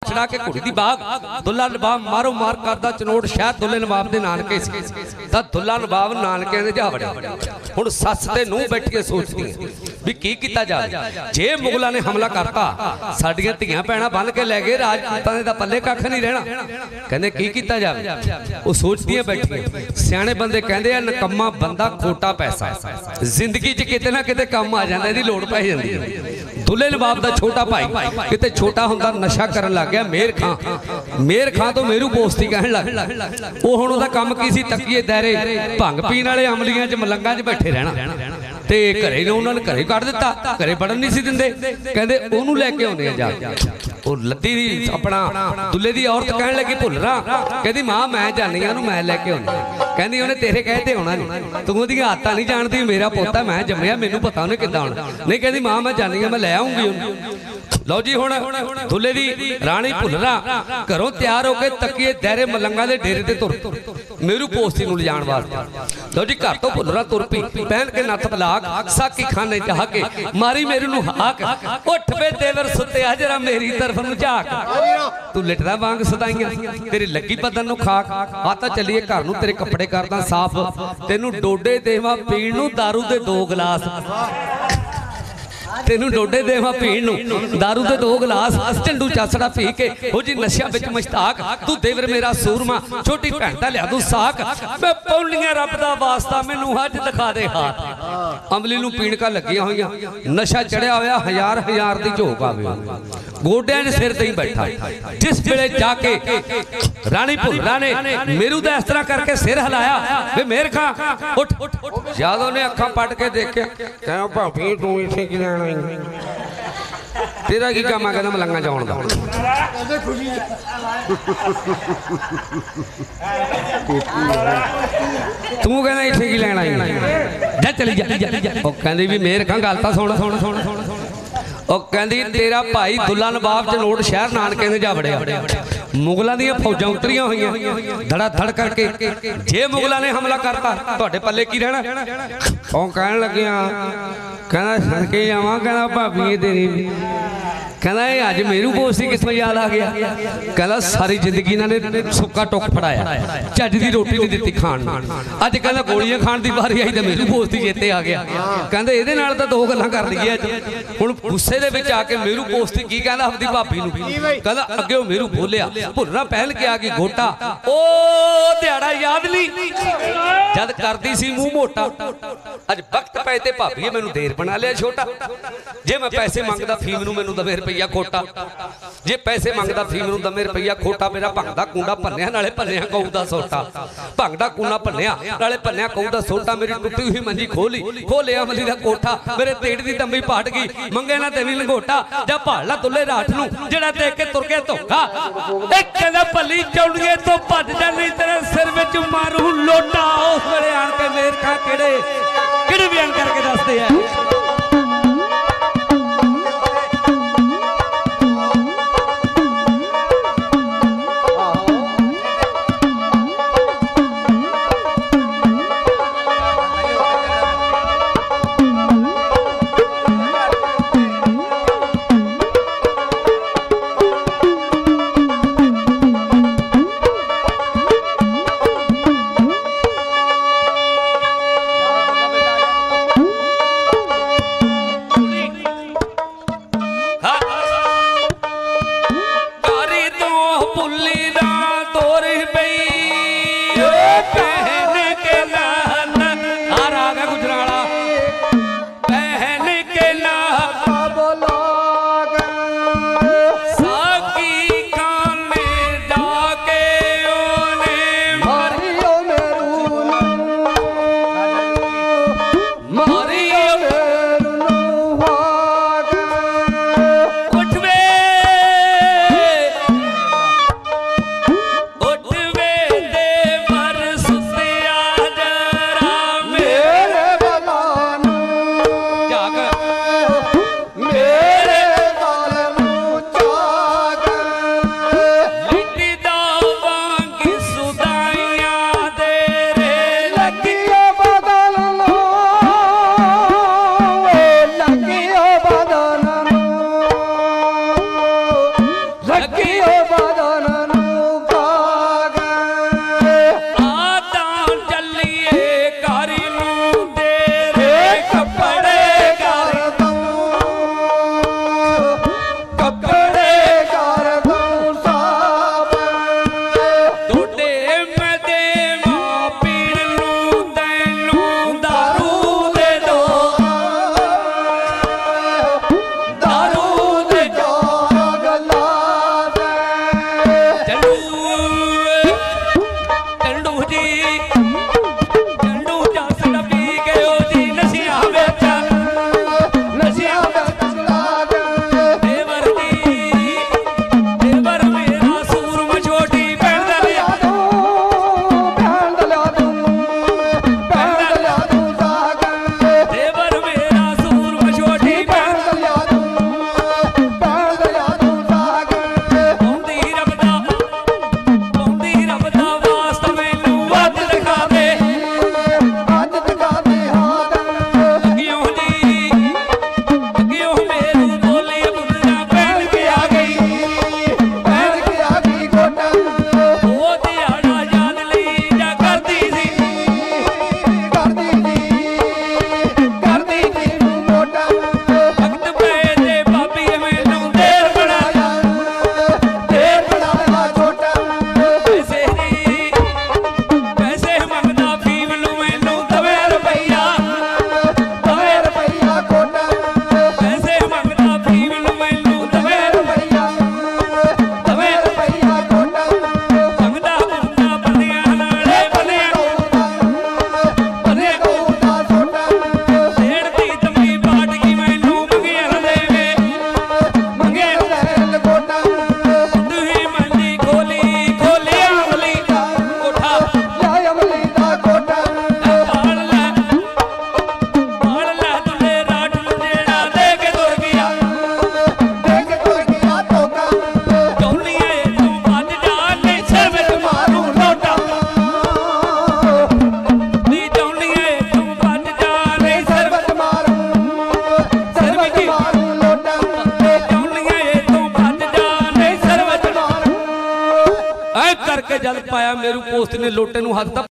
चढ़ा के घोड़ी दी बाग दुल्ला नवाब मारो मार करदा चनोड़ शहर दुल्ले नवाब दे नानके सी तां दुल्ला नवाब नानके दे जा वड़िया हुण सस ते नूंह बैठ के सोचदी भी की कीता जावे जे मुगलां ने हमला करता साडियां धीआं भैणां बन के लै गए राजपूतां दे तां पल्ले कख नहीं रहना कहंदे की कीता जावे ਉਹ सोचदियां बैठियां सियाणे बंदे कहंदे आ नकम्मा बंदा खोटा पैसा जिंदगी च किते ना किते काम आ जांदा इहदी लोड़ पै जांदी है दुल्ले नवाब दा छोटा भाई किते छोटा हुंदा नशा करन लग गया मेर खां तो मेरू पोस्ती कहण लग ਉਹ ਹੁਣ ਉਹਦਾ ਕੰਮ ਕੀ ਸੀ ਤਕੀਏ ਦਾਇਰੇ ਭੰਗ ਪੀਣ ਵਾਲੇ ਅਮਲੀਆਂ ਚ ਮਲੰਗਾਂ ਚ ਬੈਠੇ ਰਹਿਣਾ ਤੇ ਘਰੇ ਨੂੰ ਉਹਨਾਂ ਨੇ ਘਰੇ ਕੱਢ ਦਿੱਤਾ ਘਰੇ ਵੜਨ ਨਹੀਂ ਸੀ ਦਿੰਦੇ ਕਹਿੰਦੇ ਉਹਨੂੰ ਲੈ ਕੇ ਆਉਂਦੇ ਆ ਜਾ ਉਹ ਲੱਦੀ ਦੀ ਆਪਣਾ ਦੁੱਲੇ ਦੀ ਔਰਤ ਕਹਿਣ ਲੱਗੀ ਭੁੱਲਰਾ ਕਹਿੰਦੀ ਮਾਂ ਮੈਂ ਜਾਣੀ ਆ ਉਹਨੂੰ ਮੈਂ ਲੈ ਕੇ ਆਉਂਦੀ ਕਹਿੰਦੀ ਉਹਨੇ ਤੇਰੇ ਕਹੇ ਤੇ ਆਉਣਾ ਨਹੀਂ ਤੂੰ ਉਹਦੀਆਂ ਆਦਤਾਂ ਨਹੀਂ ਜਾਣਦੀ ਮੇਰਾ ਪੋਤਾ ਮੈਂ ਜੰਮਿਆ ਮੈਨੂੰ ਪਤਾ ਉਹਨੇ ਕਿੱਦਾਂ ਆਉਣਾ ਨਹੀਂ ਕਹਿੰਦੀ ਮਾਂ ਮੈਂ ਜਾਣੀ ਆ ਮੈਂ ਲੈ ਆਉਂਗੀ ਉਹਨੂੰ लो जी हुण दुल्ले दी राणी भुल्लरा घरों तैयार होकर तकिए दायरे मलंगा दे डेरे ते तुर मेरू पोस्ती नूं लिजाण वास्ते लो जी घर तो भुल्लरा तुर पई पहन के नत्थ बलाक साकी खाने जा के मारी मेरू नूं हाक उठ वे देवर सुत्तिया जरा मेरी तरफ नूं झाक तू लिटदा वांग सदाइयां तेरी लगी बदन नूं खाक आता चलिए घर नूं तेरे कपड़े करदा साफ तेनू डोडे देवां पीण नूं दारू दे 2 गिलास तेनू डोडे देवा पीण नूं दारू दे 2 गिलास झंडू चासड़ा पी के हो जी नशा विच मुश्ताक तू देवर मेरा सूरमा छोटी भैन दा लिया तू साक मैं पौलियां रब दा वास्ता मैनू हज दिखा दे हाथ अमली नूं पीणका लगियां होईयां नशा चढ़िया होया हजार हजार दी झोक आवे गोडियां दे सिर ते ही बैठा जिस वेले जाके राणी भुल्लरा ने मेरू दा इस तरह करके सिर हिलाया वे मेर खां उठ यादव ने अखां पट के देखिया कह भाभी तू इत्थे की लैण तेरा की काम आ कहना मलंगा जाउण दा तू कहना इत्थे की लैण आई जा चली जा ओ कहंदी भी मेर खां गल तां सुण कहंदी तेरा भाई दुल्ला नवाब चनोड़ शहर नानके दे जा वड़िया मुगलों दी फौजां उतरियां होईयां धड़ा धड़ करके जे मुगलों ने हमला करता तुहाडे पल्ले की रहना ओ कहण लगिया कहना सड़के आवां कहना भाभी तेरी कहना ये अज मेरू पोस्ती कितों याद आ गया कहना सारी जिंदगी इन्होंने सुक्का टुक फड़ाया झज की रोटी नहीं दी खाण अज कहना गोलियां खाण की बारी आई तो मेरू पोस्ती चेते आ गया कहते ये तो 2 गल्लां कर लईए हुण गुस्से दे विच आके मेरू पोस्ती की कहना अपनी भाभी नूं कहना अगे वो मेरू बोलिया भुल्लरा पहन के आ गई गोटा ओ दिहाड़ा याद नहीं जद करदी सी मूंह मोटा अज वक्त पे ते भाभी मैनू देर बना लिया छोटा जे मैं पैसे मंगदा फीम नूं मैनू दवे रुपया खोटा जे पैसे मंगदा फीम नूं दवे रुपया खोटा मेरा भंग दा कूंडा भन्निया नाले भन्निया कऊ दा सोटा भंग दा कूंडा भन्निया नाले भन्निया कऊ दा सोटा मेरी टुटी हुई मंजी खोलिया अमली दा कोठा मेरे तेड़ दी तंबी पाट गई मंगे ना तेरी लंगोटा जा भाल ला दुल्ले राठ नूं जेड़ा देख के तुर गया धोखा एक कहंदा भली चौड़िए तो भज जानी तेरे सिर विच मारू लोटा उस वेले आण के मेर खां किहड़े बयान करके दसदे है करके जल पाया मेरू पोस्ट ने लोटे नूं हथ